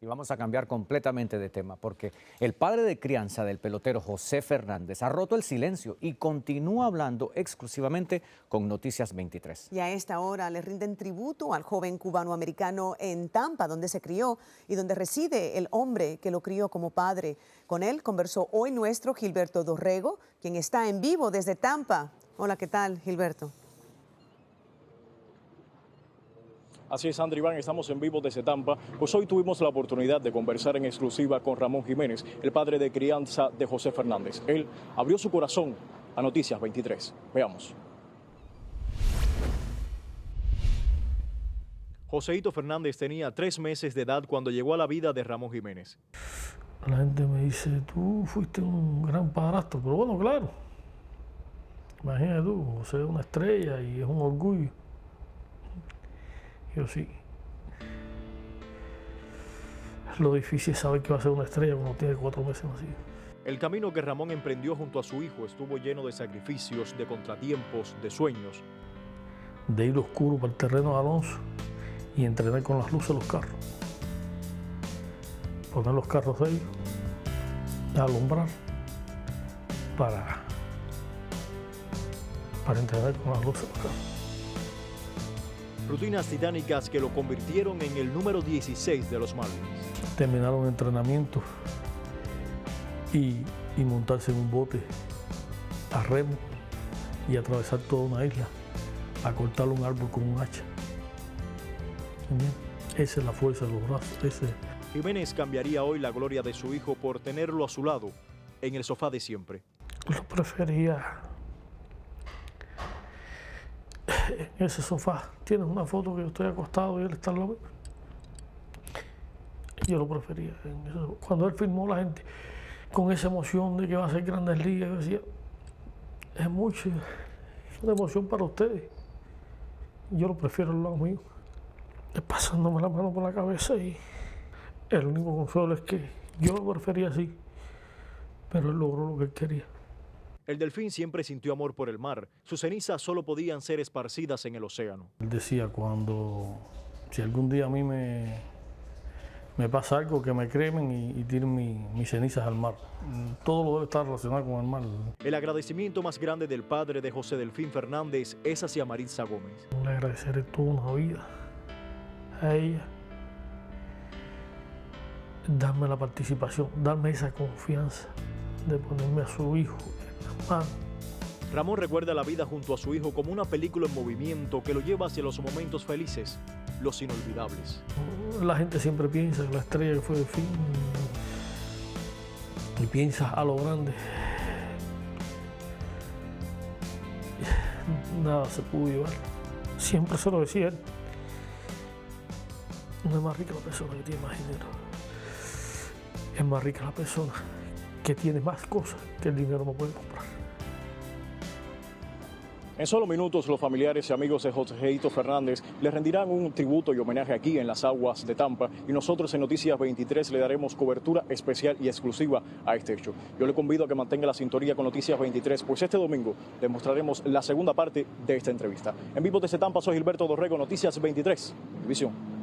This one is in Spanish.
Y vamos a cambiar completamente de tema porque el padre de crianza del pelotero José Fernández ha roto el silencio y continúa hablando exclusivamente con Noticias 23. Y a esta hora le rinden tributo al joven cubano-americano en Tampa, donde se crió y donde reside el hombre que lo crió como padre. Con él conversó hoy nuestro Gilberto Dorrego, quien está en vivo desde Tampa. Hola, ¿qué tal, Gilberto? Así es, Sandra Iván, estamos en vivo desde Tampa. Pues hoy tuvimos la oportunidad de conversar en exclusiva con Ramón Jiménez, el padre de crianza de José Fernández. Él abrió su corazón a Noticias 23. Veamos. Joséito Fernández tenía 3 meses de edad cuando llegó a la vida de Ramón Jiménez. La gente me dice, tú fuiste un gran padrastro, pero bueno, claro. Imagínate tú, José es una estrella y es un orgullo. Yo sí. Lo difícil es saber que va a ser una estrella cuando tiene 4 meses nacido. El camino que Ramón emprendió junto a su hijo estuvo lleno de sacrificios, de contratiempos, de sueños. De ir oscuro para el terreno de Alonso y entrenar con las luces de los carros. Poner los carros de ellos, alumbrar para entrenar con las luces de los carros. Rutinas titánicas que lo convirtieron en el número 16 de los Marlins. Terminaron entrenamientos y montarse en un bote a remo y atravesar toda una isla, a cortar un árbol con un hacha. ¿Entiendes? Esa es la fuerza de los brazos. Jiménez cambiaría hoy la gloria de su hijo por tenerlo a su lado, en el sofá de siempre. Lo prefería en ese sofá. Tienes una foto que yo estoy acostado y él está al lado. Yo lo prefería. Cuando él firmó, la gente con esa emoción de que va a ser Grandes Ligas, yo decía, es mucho, es una emoción para ustedes. Yo lo prefiero al lado mío, pasándome la mano por la cabeza, y el único consuelo es que yo lo prefería así, pero él logró lo que él quería. El delfín siempre sintió amor por el mar. Sus cenizas solo podían ser esparcidas en el océano. Él decía, si algún día a mí me pasa algo, que me cremen y tiren mis cenizas al mar. Todo lo debe estar relacionado con el mar. El agradecimiento más grande del padre de José Delfín Fernández es hacia Maritza Gómez. Le agradeceré toda una vida a ella, darme la participación, darme esa confianza de ponerme a su hijo en las manos. Ramón recuerda la vida junto a su hijo como una película en movimiento que lo lleva hacia los momentos felices, los inolvidables. La gente siempre piensa que la estrella que fue Delfín, y piensa a lo grande. Nada se pudo llevar. Siempre se lo decía él. No es más rica la persona que tiene más dinero. Es más rica la persona que tiene más cosas que el dinero no puede comprar. En solo minutos, los familiares y amigos de Joséito Fernández le rendirán un tributo y homenaje aquí en las aguas de Tampa, y nosotros en Noticias 23 le daremos cobertura especial y exclusiva a este hecho. Yo le convido a que mantenga la sintonía con Noticias 23, pues este domingo le mostraremos la segunda parte de esta entrevista. En vivo desde Tampa, soy Gilberto Dorrego, Noticias 23, Visión.